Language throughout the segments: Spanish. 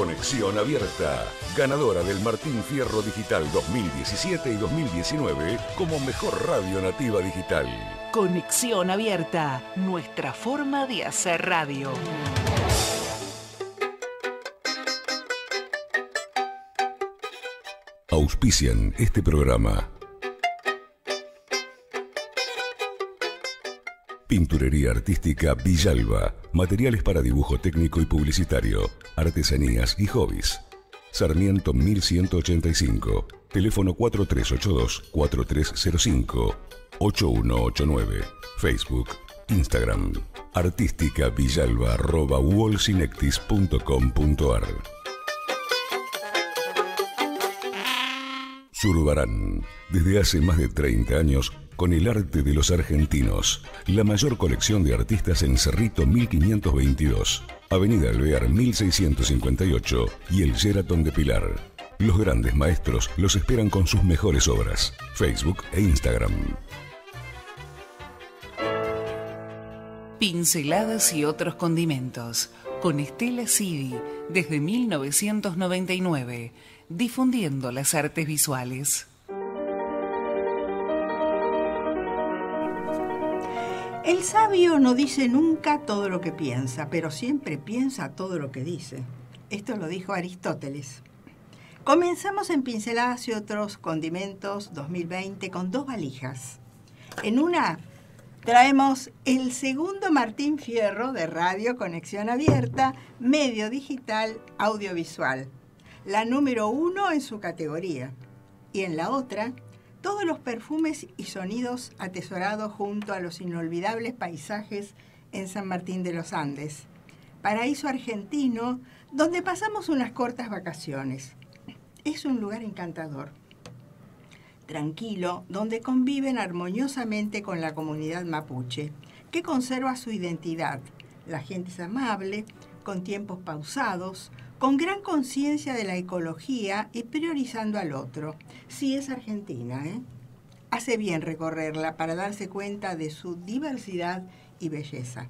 Conexión Abierta, ganadora del Martín Fierro Digital 2017 y 2019 como mejor radio nativa digital. Conexión Abierta, nuestra forma de hacer radio. Auspician este programa. Pinturería artística Villalba. Materiales para dibujo técnico y publicitario. Artesanías y hobbies. Sarmiento 1185. Teléfono 4382-4305. 8189. Facebook. Instagram. artísticavillalba@wallsinectis.com.ar. Zurbarán. Desde hace más de 30 años, con el arte de los argentinos. La mayor colección de artistas en Cerrito 1522, Avenida Alvear 1658 y el Sheraton de Pilar. Los grandes maestros los esperan con sus mejores obras. Facebook e Instagram. Pinceladas y otros condimentos. Con Estela Cidi, desde 1999, difundiendo las artes visuales. El sabio no dice nunca todo lo que piensa, pero siempre piensa todo lo que dice. Esto lo dijo Aristóteles. Comenzamos en Pinceladas y otros condimentos 2020 con 2 valijas. En una traemos el segundo Martín Fierro de Radio Conexión Abierta, medio digital audiovisual. La número 1 en su categoría. Y en la otra, todos los perfumes y sonidos atesorados junto a los inolvidables paisajes en San Martín de los Andes, paraíso argentino donde pasamos unas cortas vacaciones. Es un lugar encantador, tranquilo, donde conviven armoniosamente con la comunidad mapuche, que conserva su identidad. La gente es amable, con tiempos pausados, con gran conciencia de la ecología y priorizando al otro. Sí, es Argentina, ¿eh? Hace bien recorrerla para darse cuenta de su diversidad y belleza.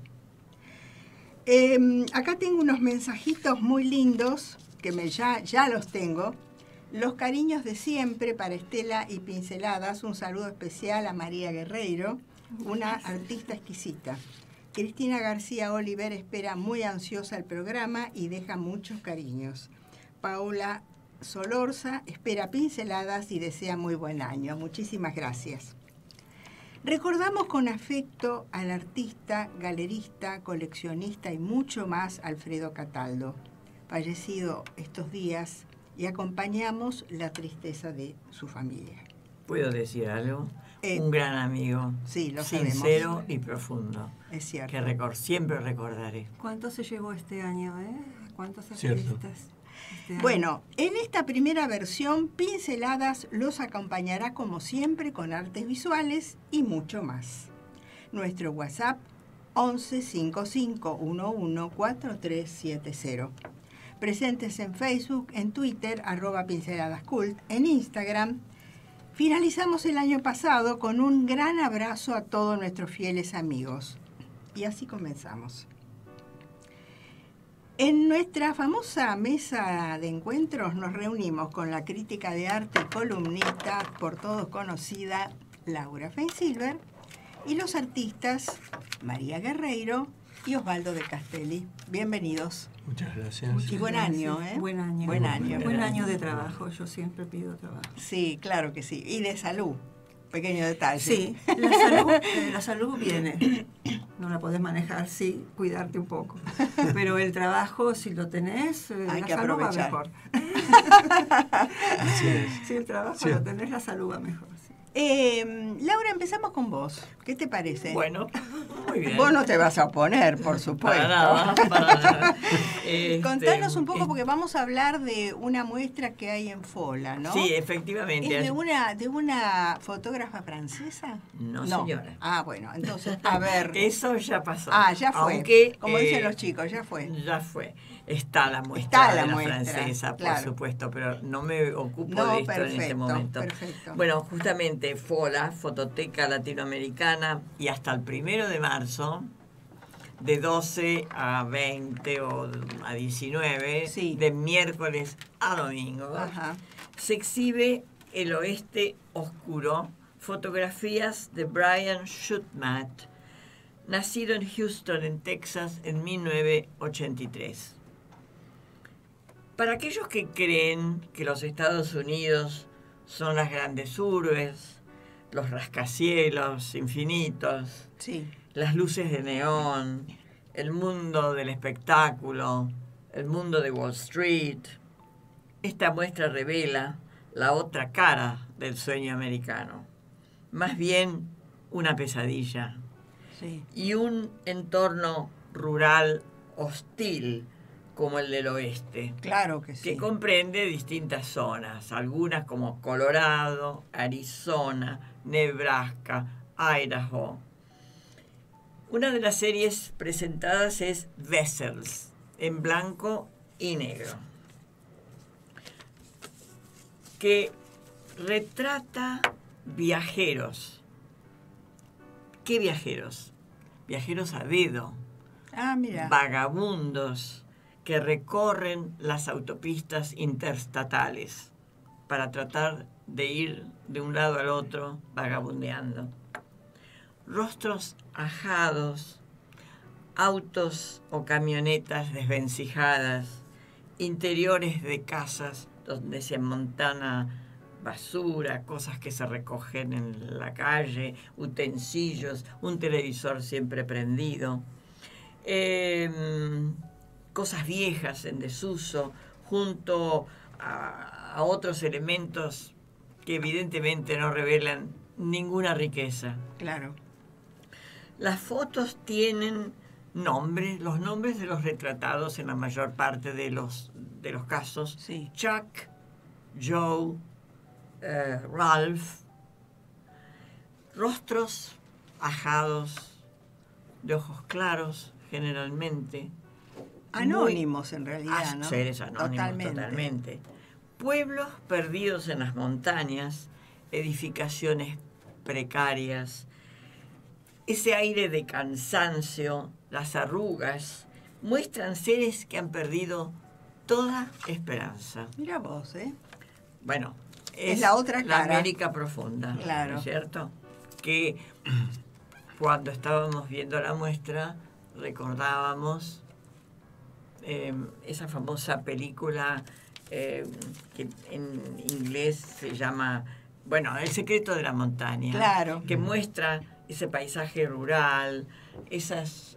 Acá tengo unos mensajitos muy lindos, que ya los tengo. Los cariños de siempre para Estela y Pinceladas. Un saludo especial a María Guerreiro, una artista exquisita. Cristina García Oliver espera muy ansiosa el programa y deja muchos cariños. Paola Solorza espera Pinceladas y desea muy buen año. Muchísimas gracias. Recordamos con afecto al artista, galerista, coleccionista y mucho más Alfredo Cataldo, fallecido estos días, y acompañamos la tristeza de su familia. ¿Puedo decir algo? Un gran amigo, sí, lo sincero sabemos. Y profundo. Es cierto. Que siempre recordaré. ¿Cuánto se llevó este año, ¿Cuántos Cierto. artistas? Este año? Bueno, en esta primera versión, Pinceladas los acompañará como siempre con artes visuales y mucho más. Nuestro WhatsApp 11 55 11 4370. Presentes en Facebook, en Twitter, @pinceladascult, en Instagram. Finalizamos el año pasado con un gran abrazo a todos nuestros fieles amigos. Y así comenzamos. En nuestra famosa mesa de encuentros nos reunimos con la crítica de arte y columnista por todos conocida Laura Feinsilver y los artistas María Guerreiro y Osvaldo de Castelli. Bienvenidos. Muchas gracias. Y buen año, ¿eh? Buen año. Buen año. Buen año de trabajo, yo siempre pido trabajo. Sí, claro que sí. Y de salud. Pequeño detalle. Sí, la salud viene. No la podés manejar, sí, cuidarte un poco. Pero el trabajo, si lo tenés, hay la que salud aprovechar. va mejor. Así es. Si el trabajo Sí. lo tenés, la salud va mejor. Sí. Laura, empezamos con vos. ¿Qué te parece? Bueno, muy bien. Vos no te vas a oponer, por supuesto. Para nada. Contanos un poco, porque vamos a hablar de una muestra que hay en Fola, ¿no? Sí, efectivamente. ¿Es de una fotógrafa francesa? No, señora. Ah, bueno, entonces, a ver. Eso ya pasó. Ah, ya fue. Aunque, como dicen los chicos, ya fue. Ya fue. Está la muestra Está la de la muestra, francesa, claro. por supuesto, pero no me ocupo No, de esto en este perfecto, momento. perfecto. Bueno, justamente FOLA, Fototeca Latinoamericana, y hasta el 1 de marzo de 12 a 20 o a 19, Sí. de miércoles a domingo, Ajá. se exhibe El Oeste Oscuro, fotografías de Brian Schutmat, nacido en Houston, en Texas, en 1983. Para aquellos que creen que los Estados Unidos son las grandes urbes, los rascacielos infinitos, Sí. las luces de neón, el mundo del espectáculo, el mundo de Wall Street, esta muestra revela la otra cara del sueño americano, más bien una pesadilla Sí. y un entorno rural hostil como el del oeste, Claro que sí. que comprende distintas zonas, algunas como Colorado, Arizona, Nebraska, Idaho. Una de las series presentadas es Vessels, en blanco y negro, que retrata viajeros. ¿Qué viajeros? Viajeros a dedo, Ah, mira. vagabundos que recorren las autopistas interstatales para tratar de ir de un lado al otro vagabundeando. Rostros ajados, autos o camionetas desvencijadas, interiores de casas donde se amontana basura, cosas que se recogen en la calle, utensilios, un televisor siempre prendido, cosas viejas en desuso, junto a otros elementos que evidentemente no revelan ninguna riqueza. Claro. Las fotos tienen nombres, los nombres de los retratados en la mayor parte de los casos. Sí. Chuck, Joe, Ralph. Rostros ajados, de ojos claros generalmente. Anónimos en realidad, ¿no? Seres anónimos, totalmente. Pueblos perdidos en las montañas, edificaciones precarias, ese aire de cansancio, las arrugas, muestran seres que han perdido toda esperanza. Mira vos, ¿eh? Bueno, Es la otra la cara. América profunda, Claro. ¿no es cierto? Que cuando estábamos viendo la muestra recordábamos esa famosa película que en inglés se llama, bueno, El secreto de la montaña. Claro. Que muestra ese paisaje rural, esos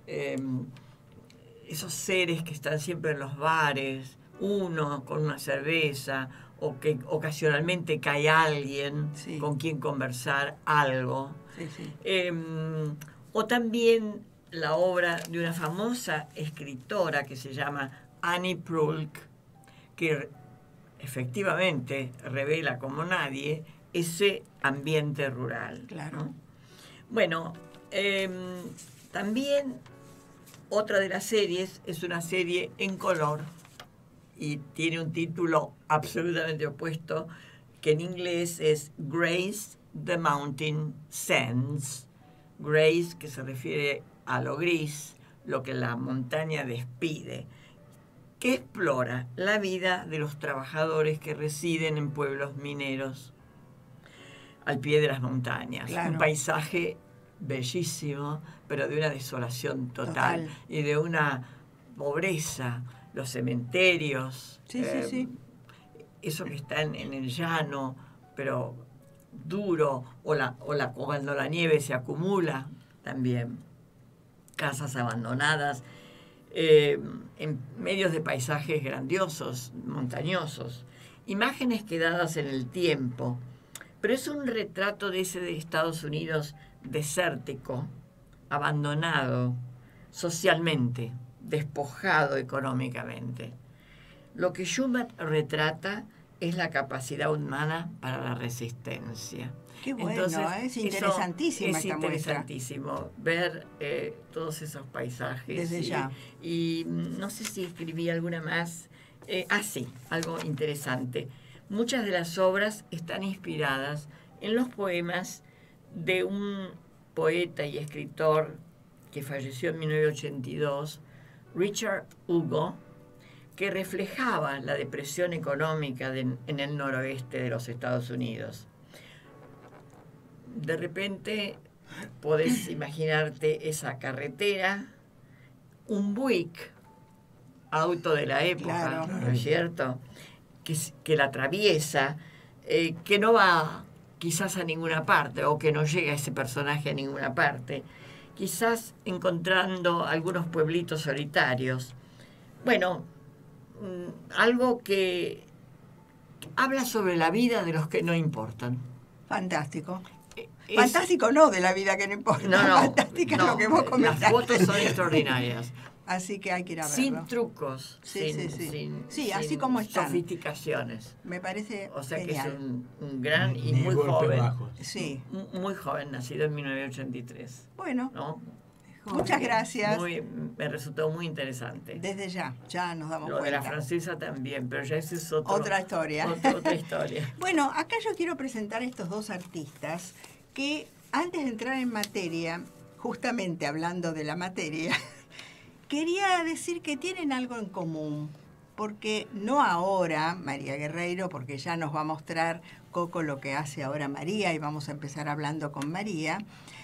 seres que están siempre en los bares, uno con una cerveza, o que ocasionalmente cae alguien Sí. con quien conversar algo. Sí, sí. O también la obra de una famosa escritora que se llama Annie Proulx, que efectivamente revela como nadie ese ambiente rural. Claro. ¿no? Bueno, también otra de las series es una serie en color y tiene un título absolutamente opuesto, que en inglés es Grace the Mountain Sends. Grace, que se refiere a lo gris, lo que la montaña despide, que explora la vida de los trabajadores que residen en pueblos mineros al pie de las montañas. Claro. Un paisaje bellísimo, pero de una desolación total. Y de una pobreza. Los cementerios, Sí, sí. eso que está en el llano, pero duro, cuando la nieve se acumula también. Casas abandonadas, en medios de paisajes grandiosos, montañosos. Imágenes quedadas en el tiempo, pero es un retrato de ese de Estados Unidos desértico, abandonado socialmente, despojado económicamente. Lo que Schutmat retrata es la capacidad humana para la resistencia. Qué bueno, Entonces, es interesantísima es esta muestra. interesantísimo ver todos esos paisajes. Desde ya. Y no sé si escribí alguna más. Sí, algo interesante. Muchas de las obras están inspiradas en los poemas de un poeta y escritor que falleció en 1982, Richard Hugo, que reflejaba la depresión económica en el noroeste de los Estados Unidos. De repente podés imaginarte esa carretera, un Buick, auto de la época, Claro. ¿no es cierto?, que la atraviesa, que no va quizás a ninguna parte, o que no llega ese personaje a ninguna parte, quizás encontrando algunos pueblitos solitarios. Bueno, algo que habla sobre la vida de los que no importan. Fantástico. Es- Fantástico no de la vida que no importa. No, Fantástica no, lo que vos comentaste. las fotos son extraordinarias. Así que hay que ir a verlo. Sin trucos, Sí, sin, sí, sí. sin- Sí, sin así como están. sofisticaciones. Me parece O sea genial. que es un gran y Ni muy golpes joven. bajos. Sí. Muy joven, nacido en 1983. Bueno, ¿No? muchas gracias. Me resultó muy interesante. Desde ya nos damos Lo de la cuenta. francesa también, pero ya ese es Otra historia. Otra historia. Bueno, acá yo quiero presentar a estos dos artistas que antes de entrar en materia, justamente hablando de la materia, quería decir que tienen algo en común, porque no ahora María Guerreiro, porque ya nos va a mostrar Coco lo que hace ahora María y vamos a empezar hablando con María.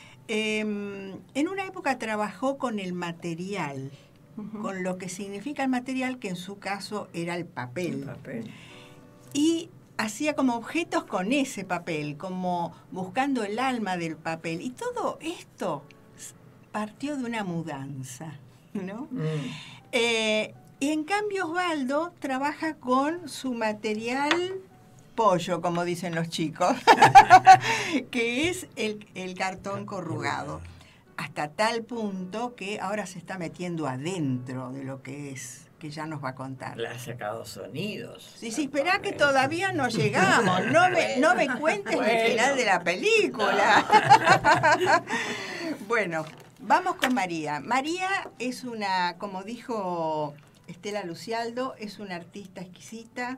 En una época trabajó con el material, con lo que significa el material, que en su caso era el papel. Y hacía como objetos con ese papel, como buscando el alma del papel. Y todo esto partió de una mudanza, ¿no? Y en cambio Osvaldo trabaja con su material pollo, como dicen los chicos, que es el cartón corrugado. Hasta tal punto que ahora se está metiendo adentro de lo que es, que ya nos va a contar. Le ha sacado sonidos. Sí, espera que todavía no llegamos. No me cuentes el final de la película. Bueno, vamos con María. María es una, como dijo Estela Lucialdo, es una artista exquisita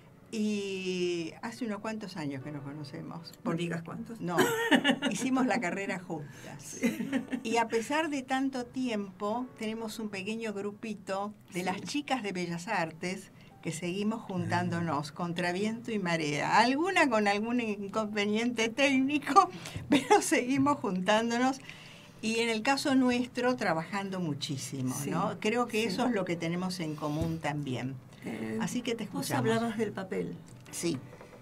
y hace unos cuantos años que nos conocemos. ¿No digas cuántos? No, hicimos la carrera juntas. Y a pesar de tanto tiempo, tenemos un pequeño grupito de las chicas de Bellas Artes que seguimos juntándonos contra viento y marea. Alguna con algún inconveniente técnico, pero seguimos juntándonos. Y en el caso nuestro, trabajando muchísimo, Sí, ¿no? Creo que sí. eso es lo que tenemos en común también. Así que te Vos escuchamos. hablabas del papel. Sí,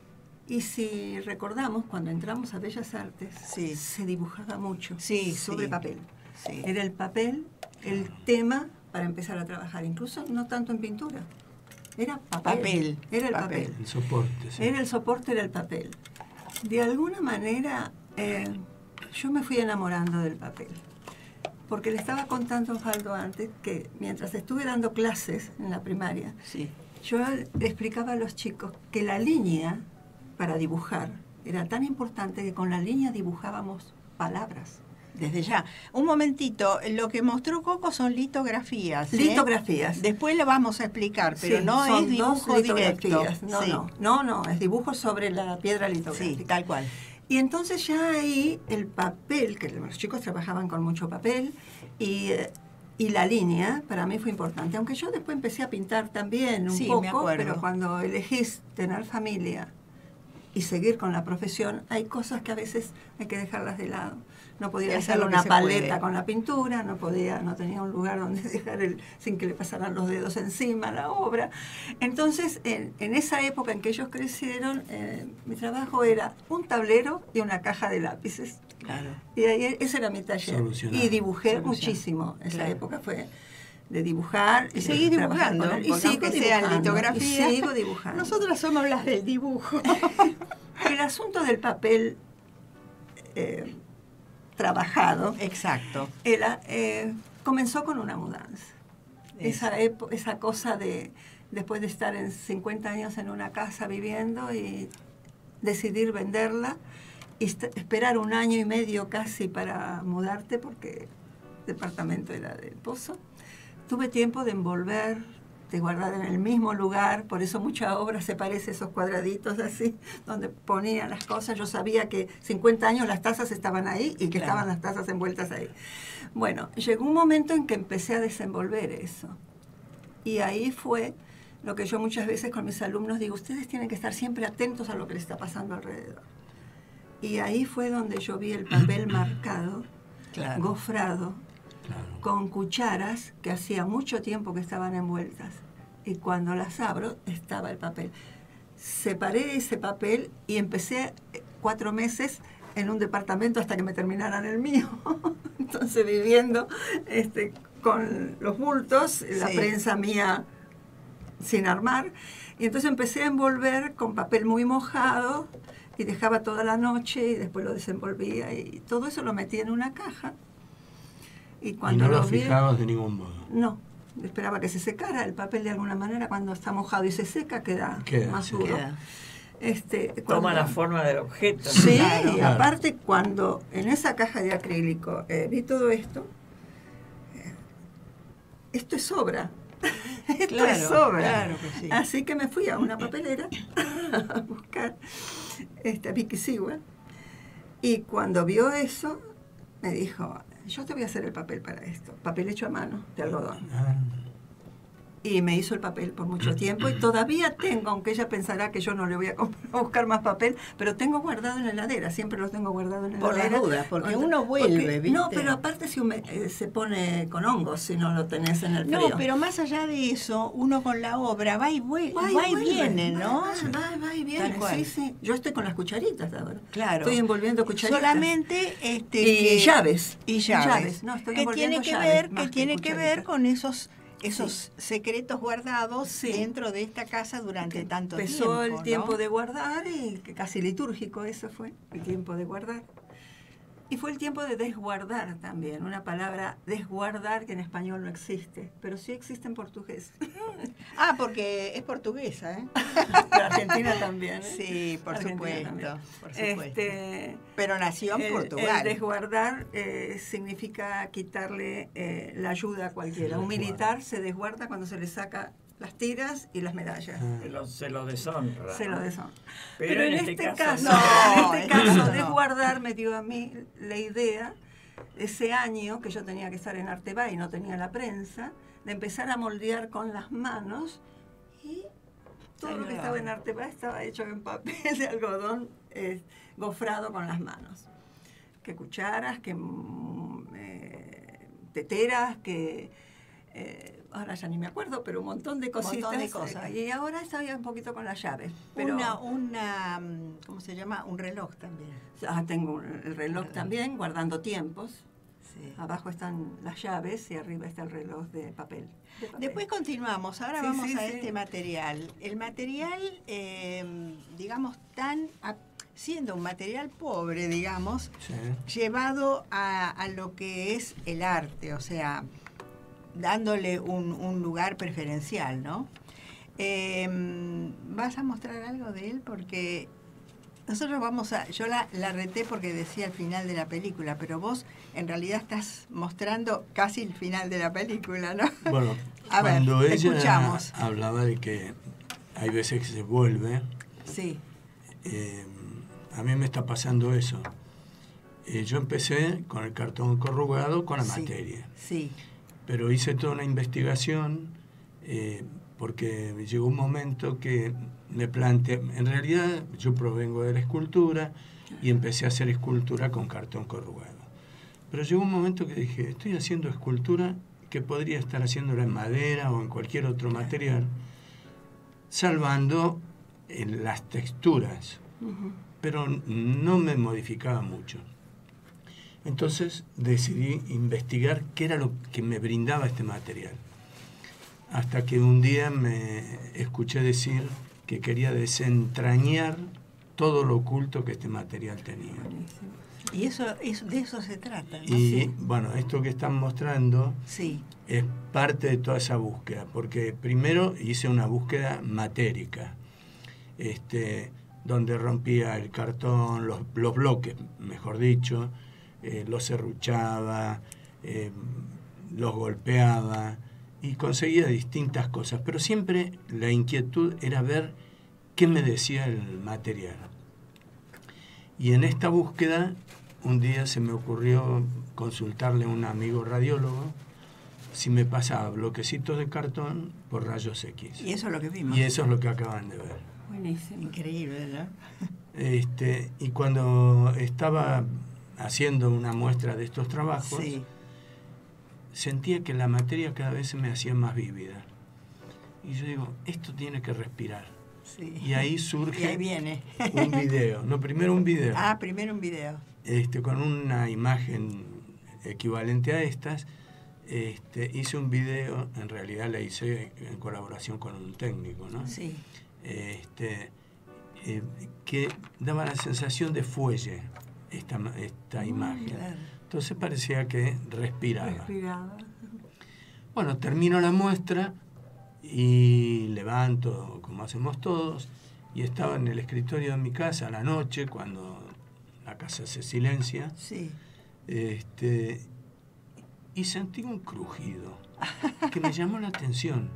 Y si recordamos, cuando entramos a Bellas Artes, Sí. se dibujaba mucho Sí, sobre sí. papel. sí. Era el papel el tema para empezar a trabajar, incluso no tanto en pintura. Era papel. Papel, Era el papel. papel. El soporte, sí. Era el soporte, era el papel. De alguna manera, yo me fui enamorando del papel. Porque le estaba contando a Osvaldo antes que mientras estuve dando clases en la primaria, Sí. yo le explicaba a los chicos que la línea para dibujar era tan importante que con la línea dibujábamos palabras. Desde ya. Un momentito, lo que mostró Coco son litografías. ¿eh? Litografías. Después lo vamos a explicar, pero Sí, no son es dibujo dos directo. litografías. Sí. No, es dibujo sobre la piedra litográfica. Sí, tal cual. Y entonces ya ahí el papel, que los chicos trabajaban con mucho papel, y la línea para mí fue importante. Aunque yo después empecé a pintar también un Sí, poco, me acuerdo. pero cuando elegís tener familia y seguir con la profesión, hay cosas que a veces hay que dejarlas de lado. No Y podía hacer hacer lo que una se paleta puede. con la pintura, no tenía un lugar donde dejar sin que le pasaran los dedos encima la obra. Entonces, en esa época en que ellos crecieron, mi trabajo era un tablero y una caja de lápices. Claro. Y ahí, ese era mi taller. Solucionar. Y dibujé Solucionar. muchísimo. Esa Claro. época fue de dibujar. Y seguís de trabajar dibujando, con él. Y porque sigo aunque sea dibujando. litografía. Y sigo dibujando. Nosotras somos las del dibujo. El asunto del papel trabajado Exacto. comenzó con una mudanza. Esa cosa de, después de estar en 50 años en una casa viviendo y decidir venderla y esperar un año y medio casi para mudarte porque el departamento era del Pozo. Tuve tiempo de envolver de guardar en el mismo lugar, por eso mucha obra se parece a esos cuadraditos así, donde ponían las cosas. Yo sabía que 50 años las tazas estaban ahí y que estaban las tazas envueltas ahí. Bueno, llegó un momento en que empecé a desenvolver eso. Y ahí fue lo que yo muchas veces con mis alumnos digo, ustedes tienen que estar siempre atentos a lo que les está pasando alrededor. Y ahí fue donde yo vi el papel marcado, gofrado, con cucharas que hacía mucho tiempo que estaban envueltas. Y cuando las abro, estaba el papel. Separé ese papel y empecé 4 meses en un departamento hasta que me terminaran el mío. Entonces viviendo con los bultos, la prensa mía sin armar. Y entonces empecé a envolver con papel muy mojado y dejaba toda la noche y después lo desenvolvía. Y todo eso lo metí en una caja. Y no lo fijabas de ningún modo. No, esperaba que se secara. El papel de alguna manera cuando está mojado y se seca queda más duro. Toma la forma del objeto. Sí, claro. Y aparte cuando en esa caja de acrílico vi todo esto, esto es obra. Esto es obra. Claro que sí. Así que me fui a una papelera a buscar a Vicky Sewell. Y cuando vio eso, me dijo, yo te voy a hacer el papel para esto. Papel hecho a mano, de algodón. Y me hizo el papel por mucho tiempo. Y todavía tengo, aunque ella pensará que yo no le voy a buscar más papel, pero tengo guardado en la heladera. Siempre los tengo guardado en la heladera. Por las dudas, porque uno vuelve, ¿viste? No, pero aparte se pone con hongos si no lo tenés en el frío. No, pero más allá de eso, uno con la obra va y viene, ¿no? Va y viene, sí. Yo estoy con las cucharitas ahora. Claro. Estoy envolviendo cucharitas. Solamente y llaves. Y llaves. No, estoy que envolviendo tiene que ver con esos secretos guardados dentro de esta casa durante tanto tiempo. Empezó el tiempo de guardar y casi litúrgico eso fue, el tiempo de guardar. Y fue el tiempo de desguardar también, una palabra desguardar que en español no existe, pero sí existe en portugués. Porque es portuguesa, ¿eh? Pero Argentina también, ¿eh? Sí, por supuesto. Pero nació en Portugal. El desguardar significa quitarle la ayuda a cualquiera. Un militar se desguarda cuando se le saca las tiras y las medallas. Se lo deshonra. Se lo deshonra. Pero en este caso, desguardar me dio a mí la idea, ese año que yo tenía que estar en Artebay y no tenía la prensa, de empezar a moldear con las manos y todo lo que estaba en Artebay estaba hecho en papel de algodón gofrado con las manos. Que cucharas, que teteras, que... ahora ya ni me acuerdo, pero un montón de cositas. Y ahora estaba un poquito con las llaves. Pero ¿cómo se llama? Un reloj también. Tengo el reloj también, guardando tiempos. Sí. Abajo están las llaves y arriba está el reloj de papel. Después continuamos. Ahora vamos a este material. El material, digamos, siendo un material pobre, digamos, llevado a lo que es el arte, o sea, dándole un lugar preferencial, ¿no? ¿Vas a mostrar algo de él? Porque nosotros yo la reté porque decía el final de la película, pero vos en realidad estás mostrando casi el final de la película, ¿no? Bueno, cuando ella hablaba de que hay veces que se vuelve, a mí me está pasando eso. Yo empecé con el cartón corrugado con la materia. Sí. Pero hice toda una investigación porque llegó un momento que me planteé, en realidad yo provengo de la escultura y empecé a hacer escultura con cartón corrugado. Pero llegó un momento que dije, estoy haciendo escultura que podría estar haciéndola en madera o en cualquier otro material, salvando las texturas, pero no me modificaba mucho. Entonces decidí investigar qué era lo que me brindaba este material. Hasta que un día me escuché decir que quería desentrañar todo lo oculto que este material tenía. Y de eso se trata, ¿no? Y bueno, esto que están mostrando es parte de toda esa búsqueda, porque primero hice una búsqueda matérica, donde rompía el cartón, los bloques, mejor dicho, los serruchaba, los golpeaba, y conseguía distintas cosas, pero siempre la inquietud era ver qué me decía el material. Y en esta búsqueda, un día se me ocurrió consultarle a un amigo radiólogo si me pasaba bloquecitos de cartón por rayos X. Y eso es lo que vimos. Y eso es lo que acaban de ver. Buenísimo. Increíble, ¿no? Y cuando estaba haciendo una muestra de estos trabajos, sí, sentía que la materia cada vez se me hacía más vívida. Y yo digo, esto tiene que respirar. sí. Y ahí surge Y ahí viene. un video. No, primero un video. Primero un video. Con una imagen equivalente a estas. Hice un video, en realidad la hice en colaboración con un técnico, ¿no? Sí. Que daba la sensación de fuelle esta imagen. Claro. Entonces parecía que respiraba. Respiraba. Bueno, termino la muestra y levanto, como hacemos todos, y estaba en el escritorio de mi casa a la noche, cuando la casa se silencia, Sí. y sentí un crujido que me llamó la atención.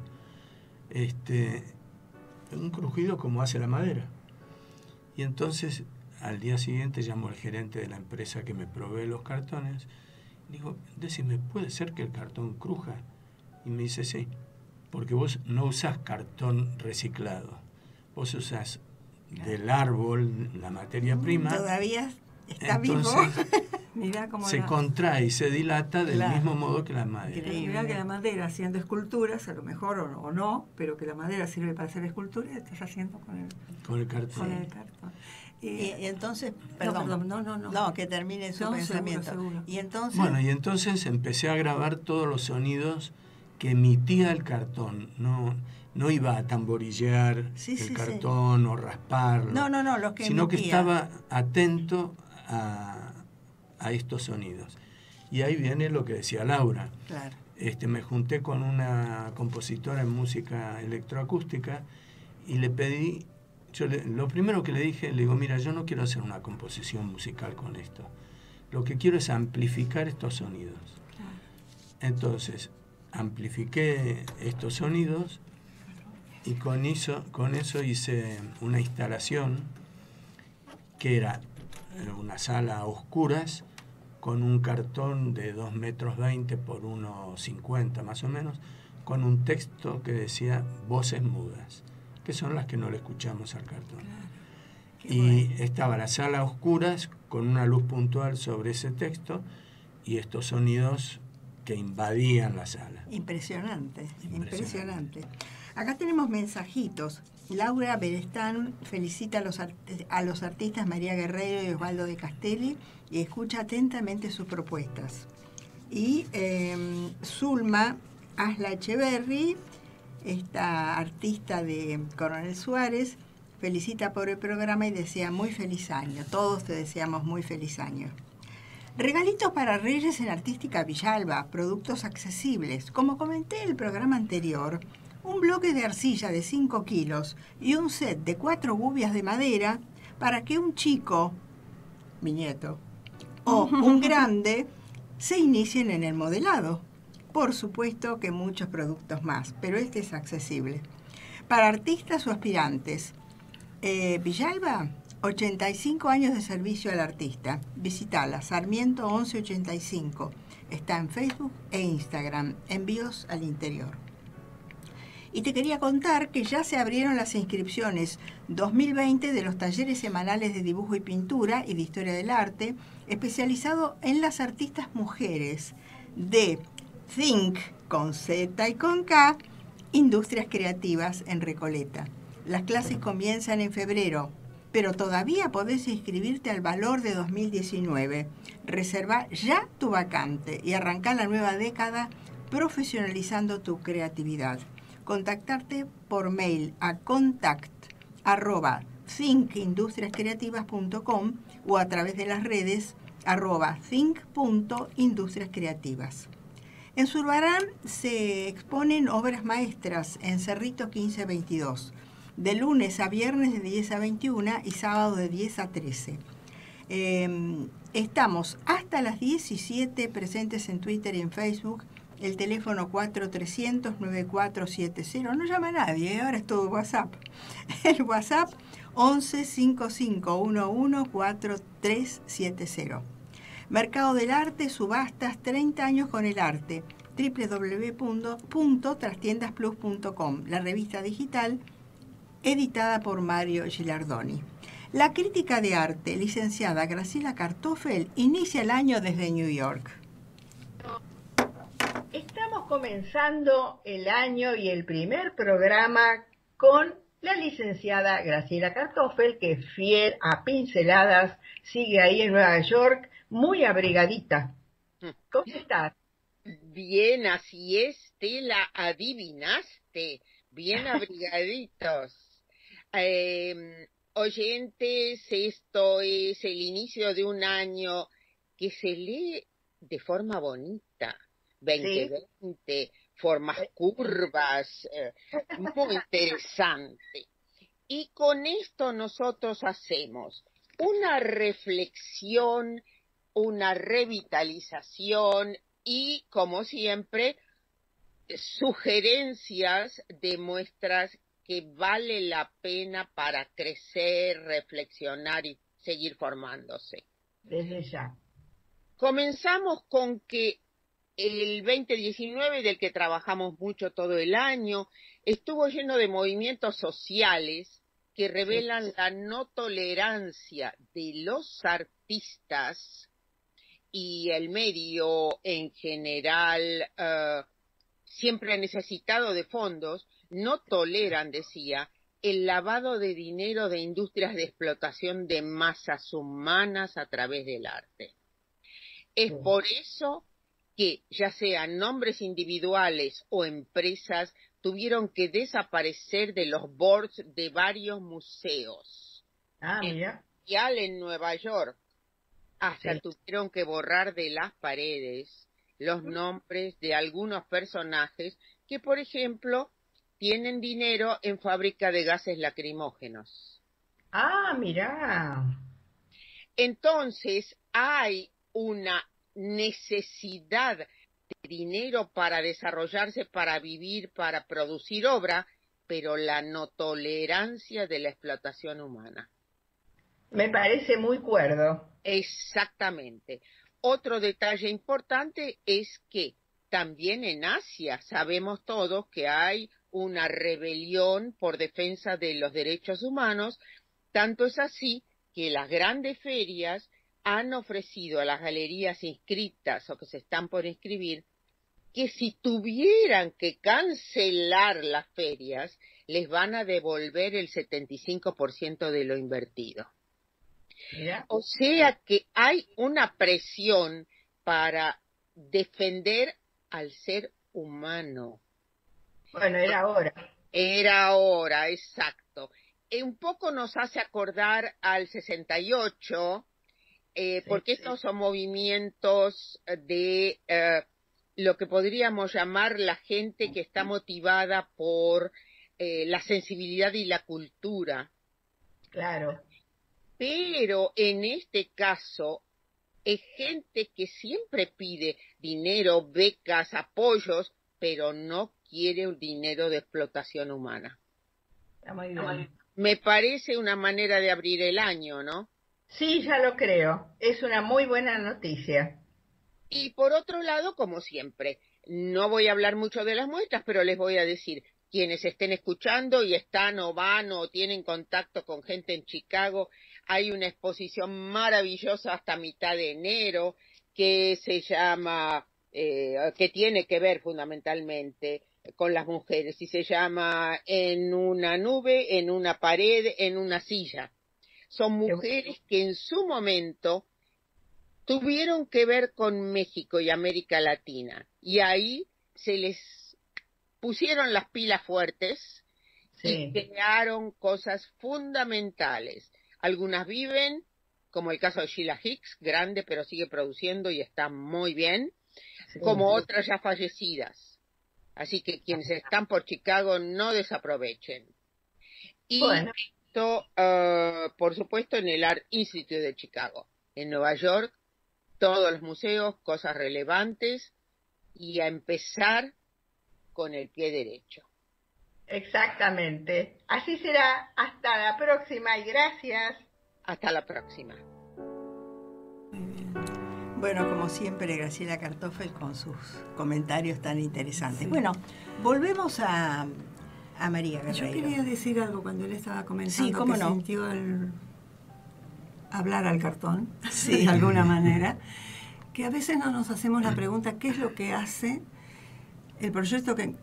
Un crujido como hace la madera. Y entonces, al día siguiente, llamo al gerente de la empresa que me provee los cartones. Digo, decime, ¿puede ser que el cartón cruja? Y me dice, sí, porque vos no usás cartón reciclado. Vos usás del árbol la materia prima. Todavía está entonces, vivo. Mirá cómo se contrae y se dilata del Claro. mismo modo que la madera. Increíble. Mirá que la madera haciendo esculturas, a lo mejor o no, pero que la madera sirve para hacer esculturas, estás haciendo con el cartón. cartón. Y entonces, No, que termine su No, pensamiento. seguro. Y entonces, Bueno, y entonces empecé a grabar todos los sonidos que emitía el cartón. No iba a tamborillear el cartón o rasparlo. No, los que sino emitía. que estaba atento a estos sonidos. Y ahí viene lo que decía Laura. Claro. Me junté con una compositora en música electroacústica y le pedí, lo primero que le dije, le digo, mira, yo no quiero hacer una composición musical con esto. Lo que quiero es amplificar estos sonidos. Claro. Entonces, amplifiqué estos sonidos y con eso hice una instalación que era una sala a oscuras con un cartón de 2,20 metros por 1,50 más o menos, con un texto que decía voces mudas, que son las que no le escuchamos al cartón. Claro. Y estaba la sala a oscuras con una luz puntual sobre ese texto y estos sonidos que invadían la sala. Impresionante. Acá tenemos mensajitos. Laura Berestán felicita a los artistas María Guerrero y Osvaldo de Castelli y escucha atentamente sus propuestas. Y Zulma Asla Echeverry, esta artista de Coronel Suárez, felicita por el programa y desea muy feliz año. Todos te deseamos muy feliz año. Regalitos para Reyes en Artística Villalba, productos accesibles. Como comenté en el programa anterior, un bloque de arcilla de 5 kilos y un set de 4 gubias de madera para que un chico, mi nieto, o un grande se inicien en el modelado. Por supuesto que muchos productos más, pero este es accesible. Para artistas o aspirantes, Villalba, 85 años de servicio al artista. Visitala, Sarmiento 1185. Está en Facebook e Instagram. Envíos al interior. Y te quería contar que ya se abrieron las inscripciones 2020 de los talleres semanales de dibujo y pintura y de historia del arte, especializado en las artistas mujeres de Think, con Z y con K, Industrias Creativas en Recoleta. Las clases comienzan en febrero, pero todavía podés inscribirte al valor de 2019. Reserva ya tu vacante y arranca la nueva década profesionalizando tu creatividad. Contactarte por mail a contact@thinkindustriascreativas.com o a través de las redes @think.industriascreativas. En Zurbarán se exponen obras maestras en Cerrito 1522, de lunes a viernes de 10 a 21 y sábado de 10 a 13. Estamos hasta las 17 presentes en Twitter y en Facebook El teléfono 4300-9470. No llama a nadie, ahora es todo WhatsApp. El WhatsApp 1155114370. Mercado del Arte, subastas, 30 años con el arte. www.trastiendasplus.com, la revista digital editada por Mario Gilardoni. La crítica de arte, licenciada Graciela Kartoffel, inicia el año desde New York. Estamos comenzando el año y el primer programa con la licenciada Graciela Kartoffel, que fiel a Pinceladas sigue ahí en Nueva York, muy abrigadita. ¿Cómo estás? Bien, así es, te la adivinaste, bien abrigaditos. Oyentes, esto es el inicio de un año que se lee de forma bonita. 2020, ¿sí? Formas curvas, muy interesante. Y con esto nosotros hacemos una reflexión, una revitalización y, como siempre, sugerencias de muestras que vale la pena para crecer, reflexionar y seguir formándose. Desde ya. Comenzamos con que el 2019, del que trabajamos mucho todo el año, estuvo lleno de movimientos sociales que revelan la no tolerancia de los artistas y el medio en general, siempre necesitado de fondos, no toleran, decía, el lavado de dinero de industrias de explotación de masas humanas a través del arte. Es por eso que, ya sean nombres individuales o empresas, tuvieron que desaparecer de los boards de varios museos. Mira. En Nueva York. Hasta tuvieron que borrar de las paredes los nombres de algunos personajes que, por ejemplo, tienen dinero en fábrica de gases lacrimógenos. Mira. Entonces, hay una necesidad de dinero para desarrollarse, para vivir, para producir obra, pero la no tolerancia de la explotación humana. Me parece muy cuerdo. Exactamente. Otro detalle importante es que también en Asia sabemos todos que hay una rebelión por defensa de los derechos humanos, tanto es así que las grandes ferias han ofrecido a las galerías inscritas o que se están por inscribir que si tuvieran que cancelar las ferias, les van a devolver el 75% de lo invertido. Mira. O sea que hay una presión para defender al ser humano. Bueno, era hora. Era hora, exacto. Un poco nos hace acordar al 68, porque estos son movimientos de lo que podríamos llamar la gente que está motivada por la sensibilidad y la cultura. Claro. Pero en este caso es gente que siempre pide dinero, becas, apoyos, pero no quiere un dinero de explotación humana. Está muy bien. Me parece una manera de abrir el año, ¿no? Sí, ya lo creo. Es una muy buena noticia. Y por otro lado, como siempre, no voy a hablar mucho de las muestras, pero les voy a decir, quienes estén escuchando y están o van o tienen contacto con gente en Chicago, hay una exposición maravillosa hasta mitad de enero que se llama, que tiene que ver fundamentalmente con las mujeres y se llama En una nube, en una pared, en una silla. Son mujeres que en su momento tuvieron que ver con México y América Latina y ahí se les pusieron las pilas fuertes y crearon cosas fundamentales. Algunas viven, como el caso de Sheila Hicks, grande pero sigue produciendo y está muy bien, como otras ya fallecidas. Así que quienes están por Chicago no desaprovechen. Y esto, por supuesto, en el Art Institute de Chicago. En Nueva York, todos los museos, cosas relevantes. y a empezar con el pie derecho. Exactamente. Así será. Hasta la próxima y gracias. Hasta la próxima. Bueno, como siempre, Graciela Kartoffel con sus comentarios tan interesantes. Sí. Bueno, volvemos a María Guerreiro. Yo quería decir algo cuando él estaba comentando que sintió al hablar al cartón, de alguna manera, que a veces no nos hacemos la pregunta qué es lo que hace el proyecto que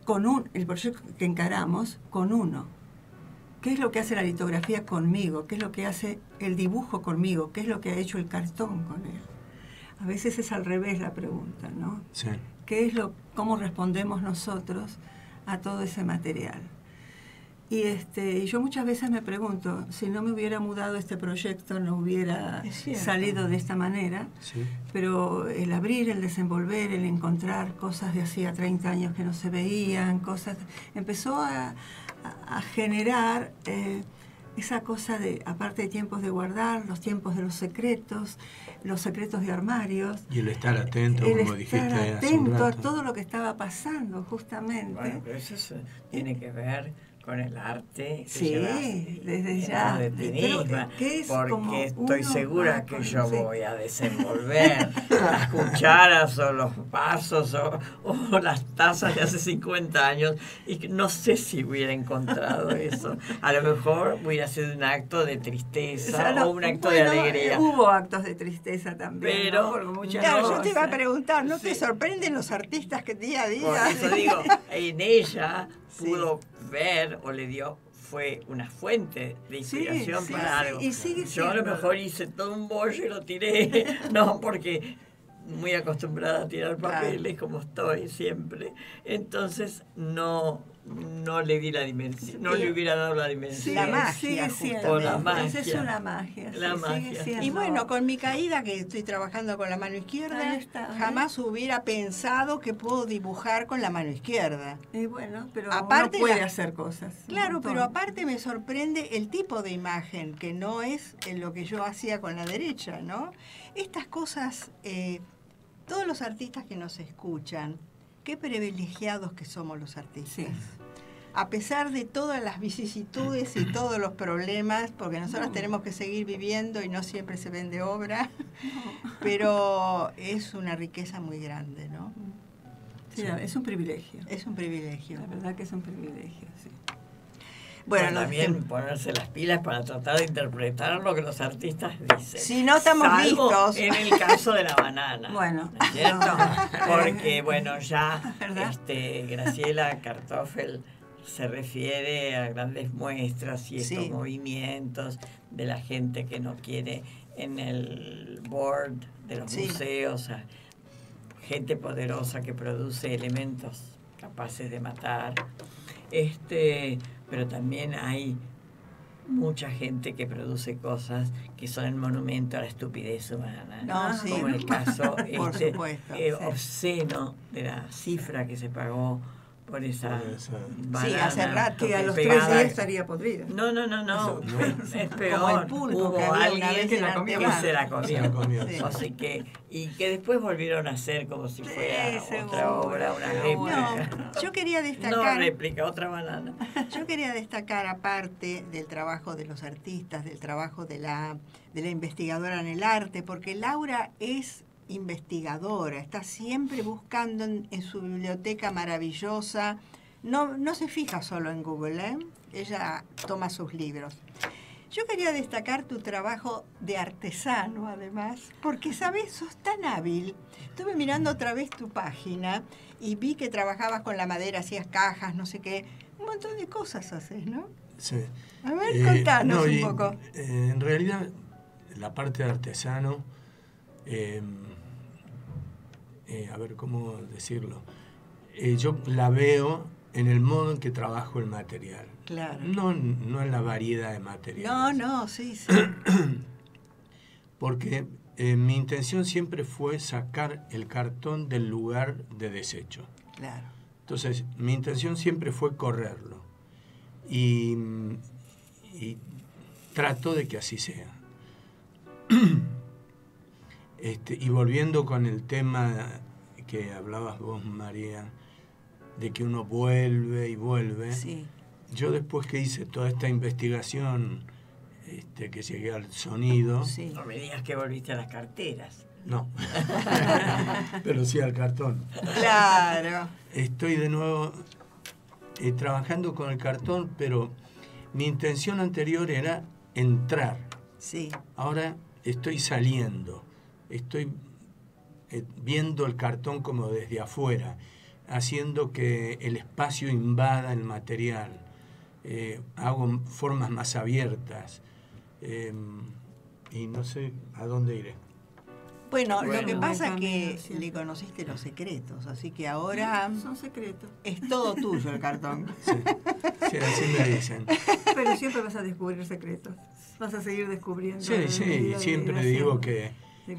encaramos con uno. ¿Qué es lo que hace la litografía conmigo? ¿Qué es lo que hace el dibujo conmigo? ¿Qué es lo que ha hecho el cartón con él? A veces es al revés la pregunta, ¿no? Sí. ¿Cómo respondemos nosotros a todo ese material? Y yo muchas veces me pregunto, si no me hubiera mudado este proyecto, no hubiera salido de esta manera, pero el abrir, el desenvolver, el encontrar cosas de hacía 30 años que no se veían, empezó a generar esa cosa de, aparte de tiempos de guardar, los tiempos de los secretos de armarios. Y el estar atento, como dijiste hace un rato. Atento a todo lo que estaba pasando, justamente. Bueno, pero eso tiene que ver con el arte. Desde ya. De ti misma, porque estoy segura que yo voy a desenvolver las cucharas o los vasos o las tazas de hace 50 años y no sé si hubiera encontrado eso. A lo mejor hubiera sido un acto de tristeza o un acto de alegría. Hubo actos de tristeza también. Pero yo te iba a preguntar, ¿no te sorprenden los artistas que día a día? Por eso digo, en ella pudo ver o fue una fuente de inspiración para algo. Yo a lo mejor hice todo un bollo y lo tiré, no, porque muy acostumbrada a tirar papeles como estoy siempre. Entonces no le di la dimensión, no le hubiera dado la dimensión. La magia, es una magia. La magia. Y bueno, con mi caída, que estoy trabajando con la mano izquierda, jamás hubiera pensado que puedo dibujar con la mano izquierda. Y bueno, pero aparte uno puede hacer cosas. Claro, pero aparte me sorprende el tipo de imagen, que no es lo que yo hacía con la derecha, ¿no? Estas cosas, todos los artistas que nos escuchan, qué privilegiados que somos los artistas. Sí. A pesar de todas las vicisitudes y todos los problemas, porque nosotros tenemos que seguir viviendo y no siempre se vende obra, pero es una riqueza muy grande, ¿no? Sí, es un privilegio. Es un privilegio. La verdad que es un privilegio, sí. Bueno, también ponerse las pilas para tratar de interpretar lo que los artistas dicen. Si no estamos listos. En el caso de la banana. Bueno. ¿No es cierto? Porque, bueno, ya Graciela Kartoffel se refiere a grandes muestras y estos movimientos de la gente que no quiere en el board de los museos, a gente poderosa que produce elementos capaces de matar. Pero también hay mucha gente que produce cosas que son el monumento a la estupidez humana, como el caso obsceno de la cifra que se pagó por esa banana. Sí, hace rato. Que a los 3 días estaría podrida. No. Es peor. Como el pulpo, hubo alguien que la comió. Que se la comió. Así que, y que después volvieron a hacer como si fuera otra obra, una réplica. No, yo quería destacar. No réplica, otra banana. Yo quería destacar, aparte del trabajo de los artistas, del trabajo de la investigadora en el arte, porque Laura es investigadora, está siempre buscando en su biblioteca maravillosa, no se fija solo en Google, ella toma sus libros. Yo quería destacar tu trabajo de artesano, además, porque, ¿sabes? Sos tan hábil. Estuve mirando otra vez tu página y vi que trabajabas con la madera, hacías cajas, no sé qué, un montón de cosas haces, ¿no? Sí. A ver, contanos un poco. En realidad, la parte de artesano... a ver cómo decirlo, yo la veo en el modo en que trabajo el material. Claro. No en la variedad de materiales. Sí. Porque mi intención siempre fue sacar el cartón del lugar de desecho. Claro. Entonces, mi intención siempre fue correrlo. Y trato de que así sea. Y volviendo con el tema que hablabas vos, María, de que uno vuelve y vuelve. Sí. Yo después que hice toda esta investigación, que llegué al sonido... Sí. No me digas que volviste a las carteras. No, pero sí al cartón. Claro. Estoy de nuevo trabajando con el cartón, pero mi intención anterior era entrar. Sí. Ahora estoy saliendo, estoy viendo el cartón como desde afuera, haciendo que el espacio invada el material. Hago formas más abiertas y no sé a dónde iré. Bueno, lo que pasa es que le conociste los secretos, así que ahora son secretos. Es todo tuyo el cartón. Sí, así me dicen. Pero siempre vas a descubrir secretos, vas a seguir descubriendo. Sí, siempre digo que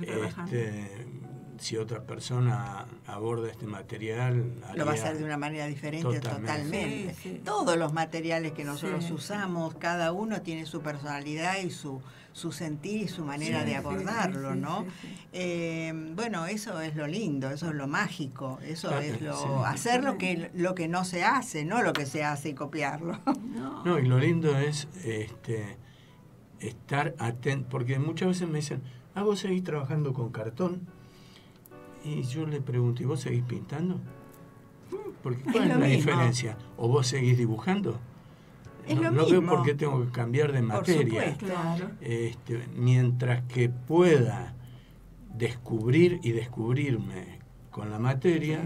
si otra persona aborda este material... Lo va a hacer de una manera diferente totalmente. Sí. Todos los materiales que nosotros usamos, cada uno tiene su personalidad y su sentir y su manera de abordarlo, ¿no? Bueno, eso es lo lindo, eso es lo mágico, eso es hacer lo que no se hace, no lo que se hace y copiarlo. No, y lo lindo es estar atento, porque muchas veces me dicen, ¿vos seguís trabajando con cartón? Y yo le pregunto, ¿y vos seguís pintando? Porque ¿cuál es la diferencia? ¿O vos seguís dibujando? No veo por qué tengo que cambiar de materia. Por supuesto, claro. Mientras que pueda descubrir y descubrirme con la materia,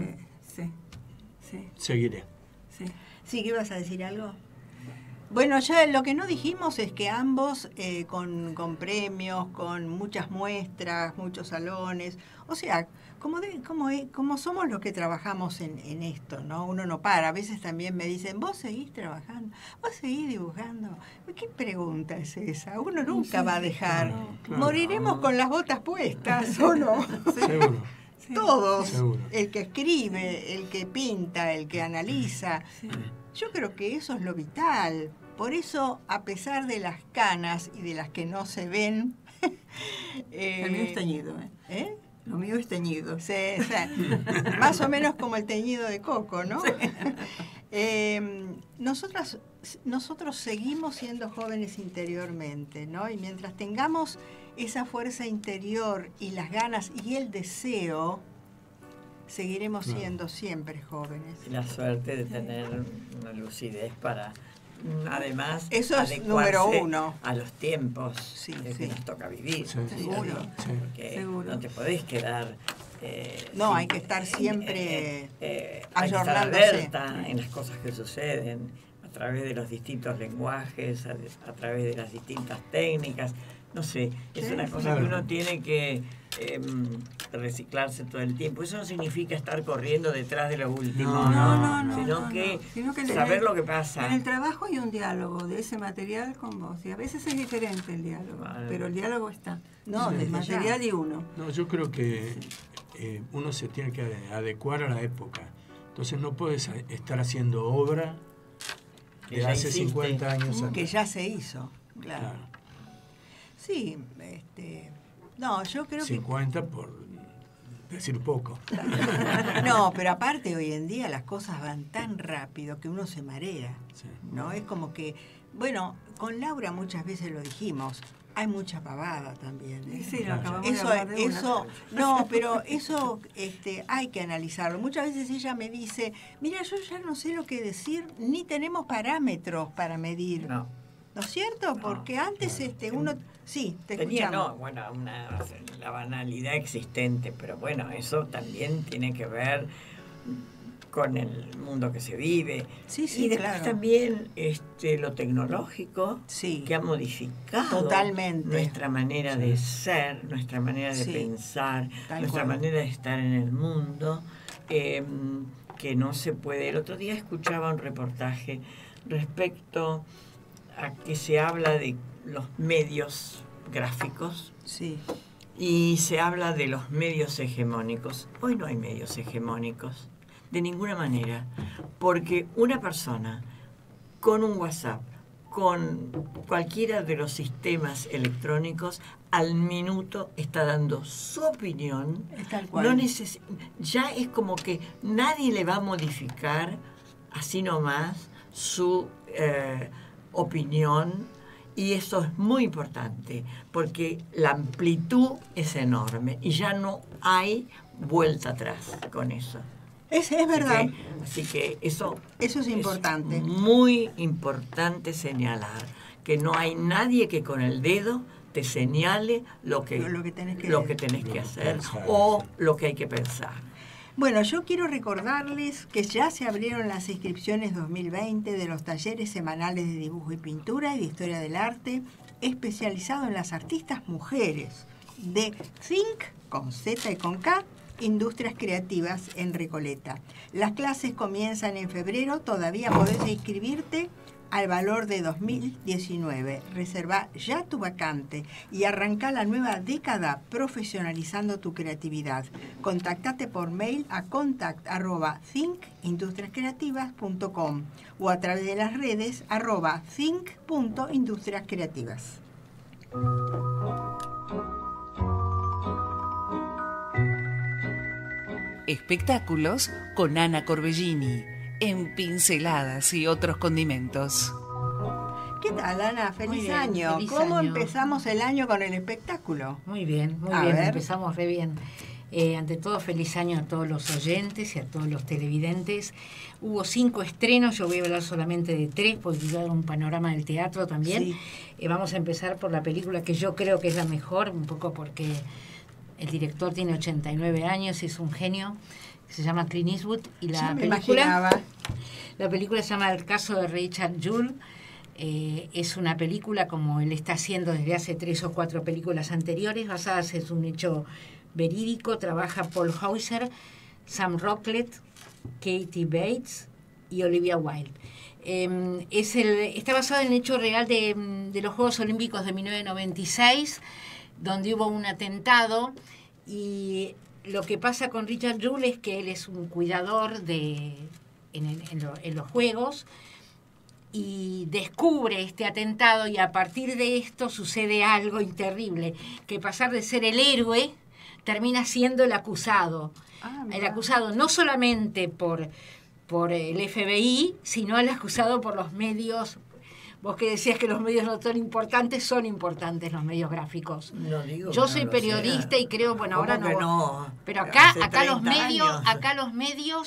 seguiré. Sí, ¿qué ibas a decir algo? Bueno, ya lo que no dijimos es que ambos con premios, con muchas muestras, muchos salones, o sea, como somos los que trabajamos en esto, ¿no? Uno no para. A veces también me dicen, ¿vos seguís trabajando? ¿Vos seguís dibujando? ¿Qué pregunta es esa? Uno nunca va a dejar. Claro. Moriremos con las botas puestas, ¿o no? Seguro. Todos. Seguro. El que escribe, el que pinta, el que analiza. Yo creo que eso es lo vital. Por eso, a pesar de las canas y de las que no se ven... el mío es teñido, ¿eh? Lo mío es teñido. Sí, más o menos como el teñido de Coco, ¿no? Sí. Nosotros seguimos siendo jóvenes interiormente, ¿no? Y mientras tengamos esa fuerza interior y las ganas y el deseo, seguiremos siendo siempre jóvenes. Y la suerte de tener una lucidez para... Además, eso es número uno. A los tiempos que nos toca vivir. Seguro. Porque no te podés quedar... hay que estar siempre hay que estar alerta en las cosas que suceden, a través de los distintos lenguajes, a través de las distintas técnicas. No sé, es una cosa que uno tiene que reciclarse todo el tiempo. Eso no significa estar corriendo detrás de lo último, sino que saber lo que pasa. En el trabajo hay un diálogo de ese material con vos, y a veces es diferente el diálogo, pero el diálogo está. Del material y uno. No, yo creo que uno se tiene que adecuar a la época. Entonces no puedes estar haciendo obra de hace 50 años atrás. Que ya se hizo, claro. Sí, yo creo 50 por decir poco. No, pero aparte hoy en día las cosas van tan rápido que uno se marea, ¿no? Es como que, con Laura muchas veces lo dijimos, hay mucha pavada también. Sí, lo acabamos de hablar de pero eso hay que analizarlo. Muchas veces ella me dice, mira, yo ya no sé lo que decir, ni tenemos parámetros para medir. ¿No es cierto? Porque antes uno... Sí, te escuchamos. La banalidad existente, pero eso también tiene que ver con el mundo que se vive. Y después también lo tecnológico que ha modificado totalmente nuestra manera de ser, nuestra manera de pensar, nuestra manera de estar en el mundo, que no se puede. El otro día escuchaba un reportaje respecto a que se habla de los medios gráficos y se habla de los medios hegemónicos. Hoy no hay medios hegemónicos, de ninguna manera, porque una persona con un WhatsApp, con cualquiera de los sistemas electrónicos, al minuto está dando su opinión. Tal cual. Ya es como que nadie le va a modificar así nomás su opinión, y eso es muy importante porque la amplitud es enorme y ya no hay vuelta atrás con eso. Es verdad. Así que eso es importante. Es muy importante señalar que no hay nadie que con el dedo te señale lo que tenés que hacer o lo que hay que pensar. Bueno, yo quiero recordarles que ya se abrieron las inscripciones 2020 de los talleres semanales de dibujo y pintura y de historia del arte, especializado en las artistas mujeres de Think, con Z y con K, Industrias Creativas en Recoleta. Las clases comienzan en febrero, todavía podés inscribirte al valor de 2019. Reserva ya tu vacante y arranca la nueva década profesionalizando tu creatividad. Contactate por mail a contact@thinkindustriascreativas.com o a través de las redes @think.industriascreativas. Espectáculos con Ana Corbellini, en Pinceladas y otros condimentos. ¿Qué tal, Ana? Feliz año. ¿Cómo empezamos el año con el espectáculo? Muy bien, empezamos re bien. Ante todo, feliz año a todos los oyentes y a todos los televidentes. Hubo 5 estrenos, yo voy a hablar solamente de 3, porque quiero dar un panorama del teatro también. Sí. Vamos a empezar por la película que yo creo que es la mejor, un poco porque el director tiene 89 años y es un genio, se llama Clint Eastwood, y la película se llama El caso de Richard Jewell. Es una película como él está haciendo desde hace 3 o 4 películas anteriores, basadas en un hecho verídico. Trabaja Paul Hauser, Sam Rocklett, Katie Bates y Olivia Wilde. Está basado en el hecho real de los Juegos Olímpicos de 1996, donde hubo un atentado, y lo que pasa con Richard Jewell es que él es un cuidador en los Juegos, y descubre este atentado, y a partir de esto sucede algo terrible, que pasar de ser el héroe termina siendo el acusado. El acusado no solamente por el FBI, sino el acusado por los medios. Vos que decías que los medios no son importantes los medios gráficos. No digo. Yo soy periodista y creo, bueno, ahora no. Pero acá los medios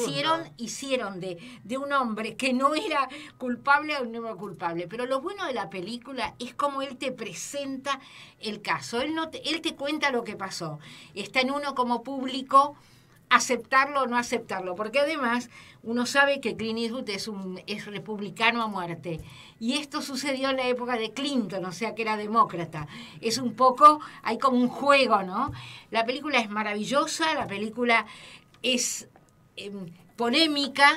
hicieron de un hombre que no era culpable a un hombre culpable. Pero lo bueno de la película es cómo él te presenta el caso. Él te cuenta lo que pasó. Está en uno como público aceptarlo o no aceptarlo, porque además uno sabe que Clint Eastwood es republicano a muerte, y esto sucedió en la época de Clinton, o sea que era demócrata. Es un poco, hay como un juego, ¿no? La película es maravillosa, la película es polémica,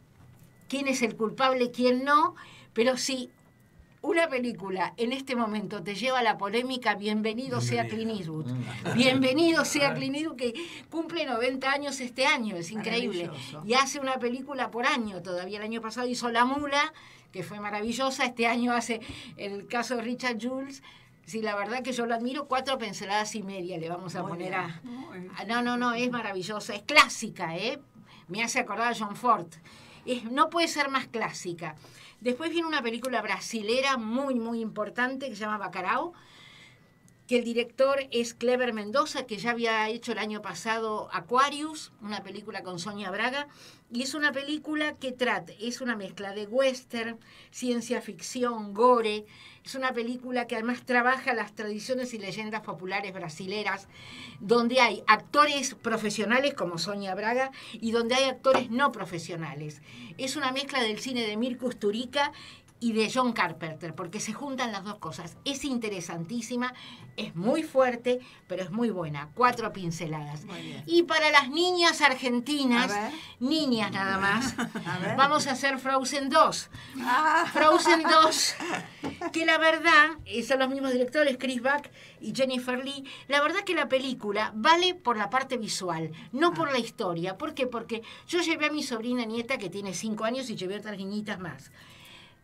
quién es el culpable, quién no, pero sí, una película en este momento te lleva a la polémica, bienvenido sea Clint Eastwood. Bienvenido sea Clint Eastwood, que cumple 90 años este año, es increíble. Y hace una película por año todavía. El año pasado hizo La Mula, que fue maravillosa. Este año hace El caso de Richard Jewell. Sí, la verdad que yo lo admiro. 4 pinceladas y media le vamos a poner a... No, es maravillosa. Es clásica, ¿eh? Me hace acordar a John Ford. No puede ser más clásica. Después viene una película brasilera muy, muy importante que se llama Bacurau, que el director es Kleber Mendoza, que ya había hecho el año pasado Aquarius, una película con Sonia Braga, y es una película que es una mezcla de western, ciencia ficción, gore. Es una película que además trabaja las tradiciones y leyendas populares brasileras, donde hay actores profesionales como Sonia Braga y donde hay actores no profesionales. Es una mezcla del cine de Mirko Kusturica y de John Carpenter, porque se juntan las dos cosas. Es interesantísima, es muy fuerte, pero es muy buena. 4 pinceladas. Y para las niñas argentinas, niñas nada más, vamos a hacer Frozen 2. Frozen 2, que la verdad, son los mismos directores, Chris Buck y Jennifer Lee. La verdad que la película vale por la parte visual, no por la historia. ¿Por qué? Porque yo llevé a mi sobrina nieta, que tiene 5 años, y llevé a otras niñitas más.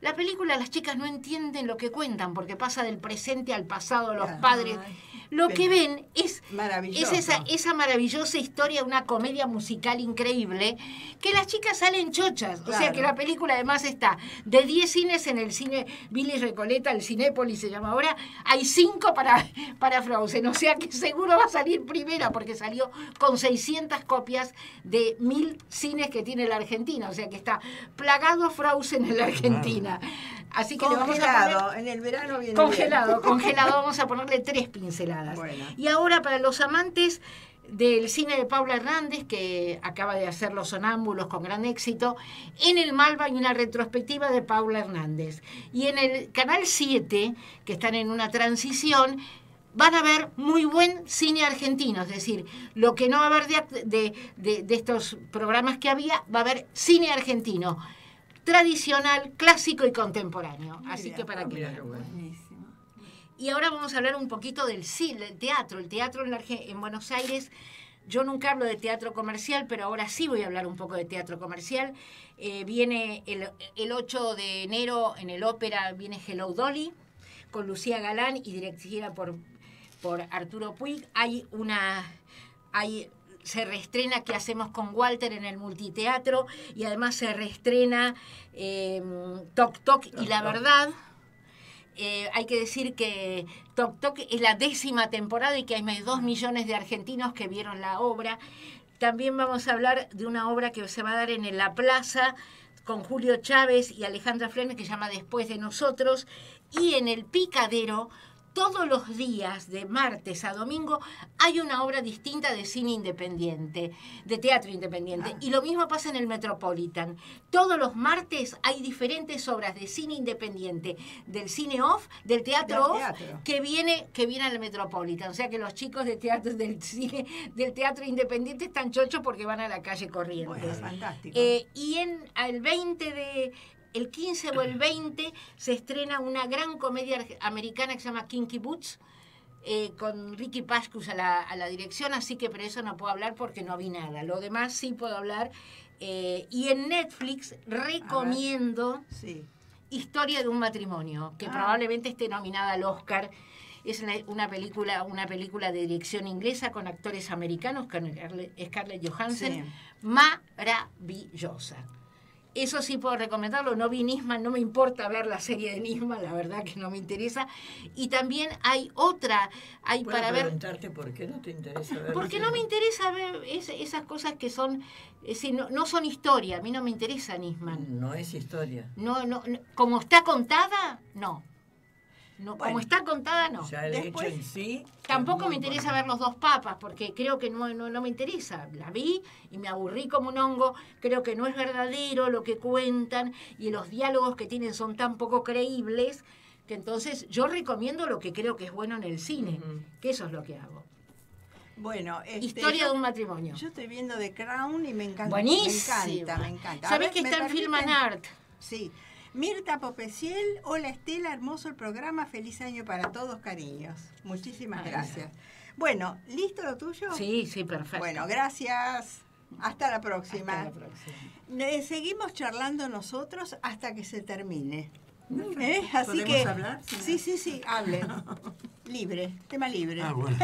La película, las chicas no entienden lo que cuentan porque pasa del presente al pasado, los padres. Lo que ven es esa maravillosa historia, una comedia musical increíble, que las chicas salen chochas. Claro. O sea que la película además está de 10 cines en el cine Billy Recoleta, el Cinépolis se llama ahora, hay 5 para Frozen. O sea que seguro va a salir primera porque salió con 600 copias de 1000 cines que tiene la Argentina. O sea que está plagado Frozen en la Argentina. Así que le vamos a poner, en el verano viene congelado, vamos a ponerle 3 pinceladas. Bueno. Y ahora para los amantes del cine de Paula Hernández, que acaba de hacer Los Sonámbulos con gran éxito, en el Malva hay una retrospectiva de Paula Hernández. Y en el Canal 7, que están en una transición, van a ver muy buen cine argentino, es decir, lo que no va a haber de estos programas que había, va a haber cine argentino tradicional, clásico y contemporáneo. Así que para que buenísimo. Y ahora vamos a hablar un poquito del cine, del teatro. El teatro en Buenos Aires, yo nunca hablo de teatro comercial, pero ahora sí voy a hablar un poco de teatro comercial. Viene el 8 de enero en el Ópera, viene Hello Dolly, con Lucía Galán y dirigida por Arturo Puig. Se reestrena ¿Qué hacemos con Walter? En el Multiteatro, y además se reestrena Toc Toc y la verdad. Hay que decir que Toc Toc es la 10ª temporada y que hay más de 2 millones de argentinos que vieron la obra. También vamos a hablar de una obra que se va a dar en La Plaza con Julio Chávez y Alejandra Flernes, que se llama Después de Nosotros, y en el Picadero todos los días, de martes a domingo, hay una obra distinta de cine independiente, de teatro independiente. Y lo mismo pasa en el Metropolitan. Todos los martes hay diferentes obras de cine independiente, del cine off, del teatro off, que viene al Metropolitan. O sea que los chicos de teatro, del teatro independiente están chochos porque van a la calle Corrientes. Bueno, fantástico. Y el 15 o el 20 se estrena una gran comedia americana que se llama Kinky Boots, con Ricky Pascus a la dirección, así que por eso no puedo hablar porque no vi nada. Lo demás sí puedo hablar. Y en Netflix recomiendo Historia de un matrimonio, que probablemente esté nominada al Oscar. Es una película de dirección inglesa con actores americanos, con Scarlett Johansson, maravillosa. Eso sí puedo recomendarlo. No vi Nisman, no me importa ver la serie de Nisman, la verdad que no me interesa. Y también hay otra, para ver... ¿Puedo preguntarte por qué no te interesa ver? Porque no me interesa ver esas cosas que son... no son historia, a mí no me interesa Nisman. No es historia. No, como está contada, no. No, bueno, como está contada, no. Ya el hecho en sí. Tampoco me interesa ver Los dos papas, porque creo que no me interesa. La vi y me aburrí como un hongo. Creo que no es verdadero lo que cuentan y los diálogos que tienen son tan poco creíbles que entonces yo recomiendo lo que creo que es bueno en el cine, que eso es lo que hago. Bueno, Historia de un matrimonio. Yo estoy viendo The Crown y me encanta. Buenísimo. Me encanta. ¿Sabés que está en Film and Art? Sí. Mirta Popeciel, hola Estela, hermoso el programa, feliz año para todos, cariños. Muchísimas gracias. Bueno, ¿listo lo tuyo? Sí, perfecto. Bueno, gracias. Hasta la próxima. Seguimos charlando nosotros hasta que se termine. Así ¿podemos que hablar? Sí, hablen. Libre, tema libre. Bueno.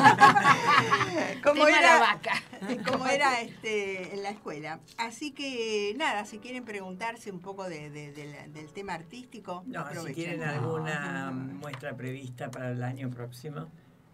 Como tema era, la vaca. Como era en la escuela. Así que nada, si quieren preguntarse un poco del tema artístico, no, si tienen alguna muestra prevista para el año próximo.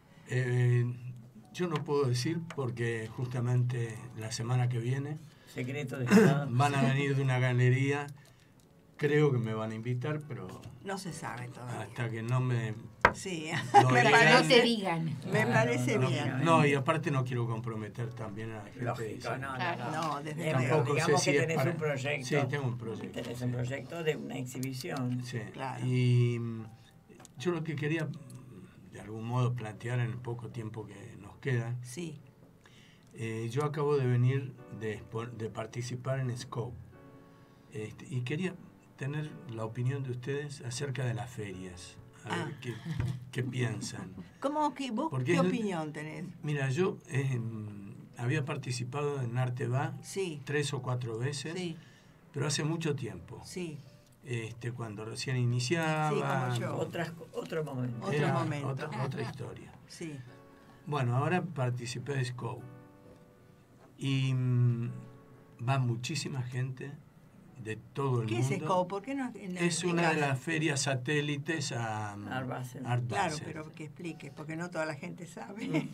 Yo no puedo decir porque justamente la semana que viene Secreto de Estado. Van a venir de una galería. Creo que me van a invitar, pero... No se sabe todavía. Hasta que no me... Sí, no te digan. Me parece bien. No, y aparte no quiero comprometer también a la gente. Lógico, no, desde tampoco digamos sé si que tenés para... un proyecto. Sí, tengo un proyecto. Tenés un proyecto de una exhibición. Sí, claro. Y yo lo que quería, de algún modo, plantear en el poco tiempo que nos queda. Sí. Yo acabo de venir de participar en Scope. Y quería tener la opinión de ustedes acerca de las ferias. A ver qué piensan. ¿Cómo que vos qué opinión tenés? Mira, yo había participado en Arte Va 3 o 4 veces, pero hace mucho tiempo. Sí. cuando recién iniciaba. Sí, como yo. Otro momento. Otra historia. Sí. Bueno, ahora participé de Scope y va muchísima gente de todo el mundo. ¿Qué es Scope? ¿Por qué no? Es una de las ferias satélites a Art Basel. Claro, pero que explique, porque no toda la gente sabe.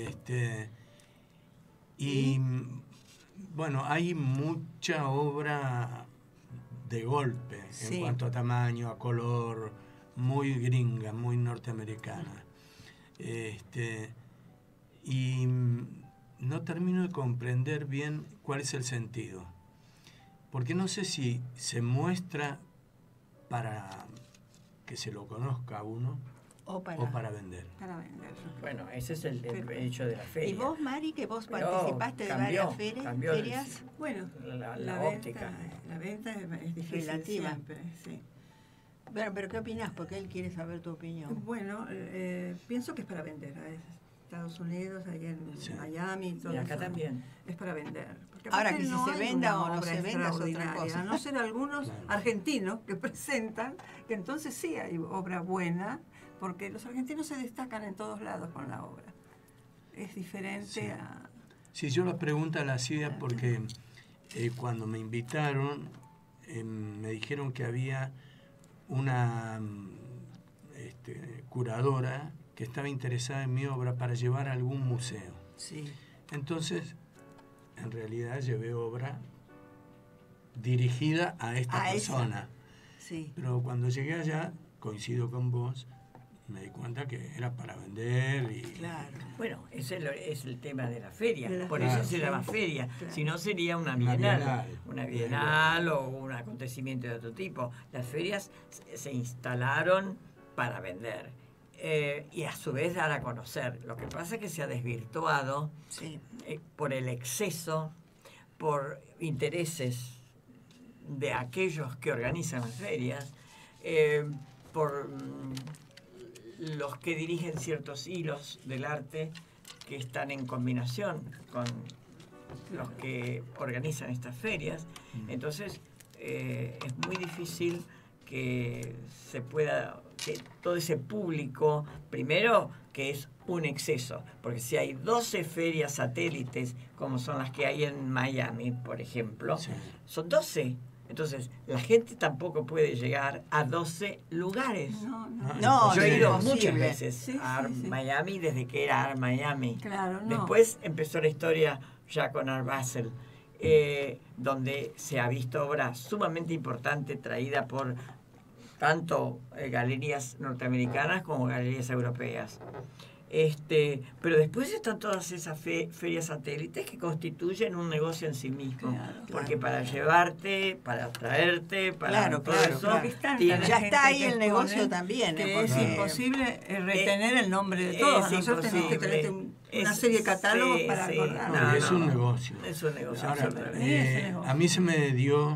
Y bueno, hay mucha obra de golpe en cuanto a tamaño, a color, muy gringa, muy norteamericana. Y no termino de comprender bien cuál es el sentido. Porque no sé si se muestra para que se lo conozca a uno o para vender. Para vender. Bueno, ese es el hecho de la feria. ¿Y vos, Mari, que vos participaste de varias ferias? Bueno, la óptica. La venta es difícil relativa. Siempre, sí. Pero ¿qué opinás? Porque él quiere saber tu opinión. Bueno, pienso que es para vender. Estados Unidos, allá en Miami, todo y acá eso, también. Es para vender. Ahora que si se venda o no se venda es otra cosa. A no ser algunos argentinos que presentan, que entonces sí hay obra buena, porque los argentinos se destacan en todos lados con la obra. Es diferente a... Sí, yo la pregunta la hacía porque cuando me invitaron me dijeron que había una curadora que estaba interesada en mi obra para llevar a algún museo. Sí. Entonces, en realidad llevé obra dirigida a esta persona. Sí. Pero cuando llegué allá, coincido con vos, me di cuenta que era para vender y... Claro. Bueno, ese es el tema de la feria, por eso se llama feria, si no sería una bienal o un acontecimiento de otro tipo. Las ferias se instalaron para vender y a su vez dar a conocer. Lo que pasa es que se ha desvirtuado por el exceso, por intereses de aquellos que organizan las ferias, por los que dirigen ciertos hilos del arte que están en combinación con los que organizan estas ferias. Entonces es muy difícil que se pueda, que todo ese público, primero que es un exceso, porque si hay 12 ferias satélites como son las que hay en Miami, por ejemplo, son 12. Entonces, la gente tampoco puede llegar a 12 lugares. No, yo he ido muchas veces a Miami desde que era Art Miami. Claro, Después empezó la historia ya con Art Basel, donde se ha visto obra sumamente importante traída por tanto galerías norteamericanas como galerías europeas. Pero después están todas esas ferias satélites que constituyen un negocio en sí mismo. Porque para llevarte, para traerte, para todo eso... Ya está ahí el negocio también. Que es imposible retener el nombre de todos. Nosotros tenemos que tener una serie de catálogos para acordar. Es un negocio. Es un negocio. Ahora, a mí se me dio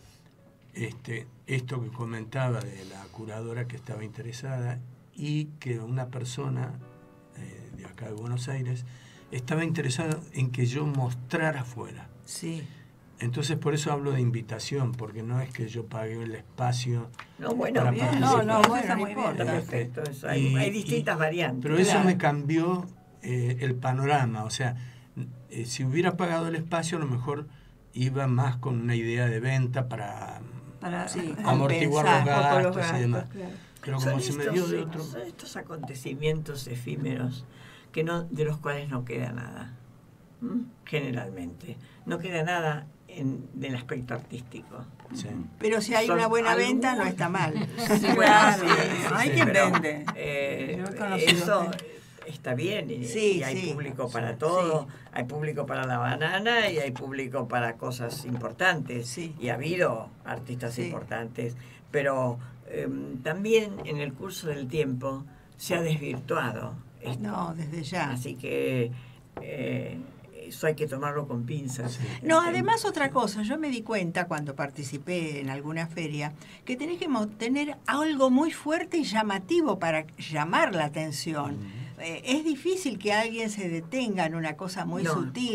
esto que comentaba de la curadora que estaba interesada y que una persona... de acá de Buenos Aires, estaba interesado en que yo mostrara afuera. Sí. Entonces por eso hablo de invitación, porque no es que yo pague el espacio para participar. Bueno, muy bien. Perfecto. Hay distintas variantes. Pero eso me cambió el panorama. O sea, si hubiera pagado el espacio, a lo mejor iba más con una idea de venta para amortiguar los gastos y demás. Claro. Pero como se me dio de otro... Son estos acontecimientos efímeros que de los cuales no queda nada. Generalmente. No queda nada del aspecto artístico. Sí. Pero si hay una buena venta, no está mal. Hay quien vende. Eso está bien. Y hay público para todo. Hay público para la banana y hay público para cosas importantes. Y ha habido artistas importantes. Pero... también en el curso del tiempo se ha desvirtuado esto. No, desde ya. Así que eso hay que tomarlo con pinzas. No, además otra cosa, yo me di cuenta cuando participé en alguna feria que tenés que tener algo muy fuerte y llamativo para llamar la atención. Es difícil que alguien se detenga en una cosa muy sutil.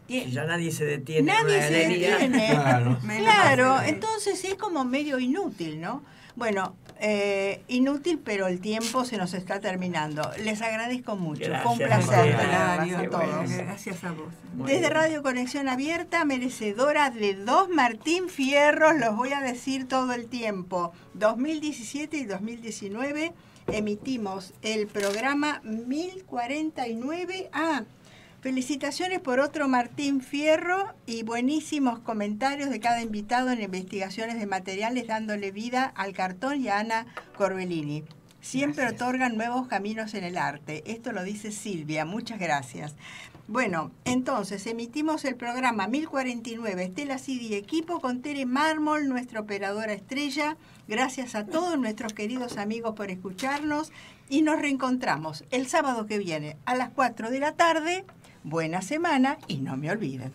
Si ya nadie se detiene. Nadie se detiene. Claro. Claro, entonces es como medio inútil, ¿no? Bueno, inútil, pero el tiempo se nos está terminando. Les agradezco mucho. Gracias, fue un placer María. a todos. Gracias a vos. Desde Radio Conexión Abierta, merecedora de 2 Martín Fierros, los voy a decir todo el tiempo. 2017 y 2019 emitimos el programa 1049. Felicitaciones por otro Martín Fierro y buenísimos comentarios de cada invitado en investigaciones de materiales, dándole vida al cartón y a Ana Corbellini. Siempre gracias. Otorgan nuevos caminos en el arte. Esto lo dice Silvia. Muchas gracias. Bueno, entonces emitimos el programa 1049, Estela Cid y equipo, con Tere Mármol, nuestra operadora estrella. Gracias a todos nuestros queridos amigos por escucharnos y nos reencontramos el sábado que viene a las 4 de la tarde. Buena semana y no me olviden.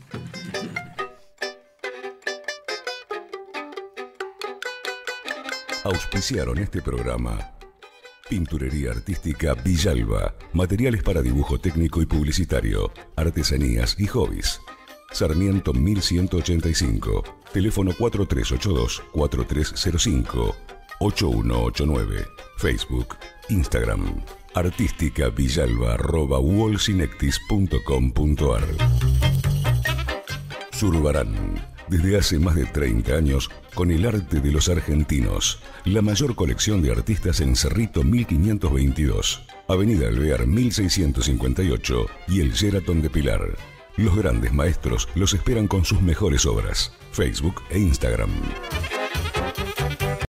Auspiciaron este programa Pinturería Artística Villalba, materiales para dibujo técnico y publicitario, artesanías y hobbies. Sarmiento 1185, teléfono 4382-4305, 8189, Facebook, Instagram, artísticavillalba@wallsinectis.com.ar. Zurbarán, desde hace más de 30 años, con el arte de los argentinos. La mayor colección de artistas en Cerrito 1522, Avenida Alvear 1658 y el Sheraton de Pilar. Los grandes maestros los esperan con sus mejores obras. Facebook e Instagram.